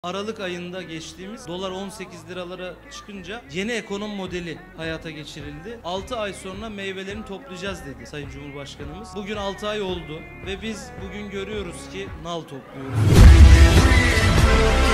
Aralık ayında geçtiğimiz dolar 18 liralara çıkınca yeni ekonomi modeli hayata geçirildi. 6 ay sonra meyvelerini toplayacağız dedi Sayın Cumhurbaşkanımız. Bugün 6 ay oldu ve biz bugün görüyoruz ki nal topluyoruz.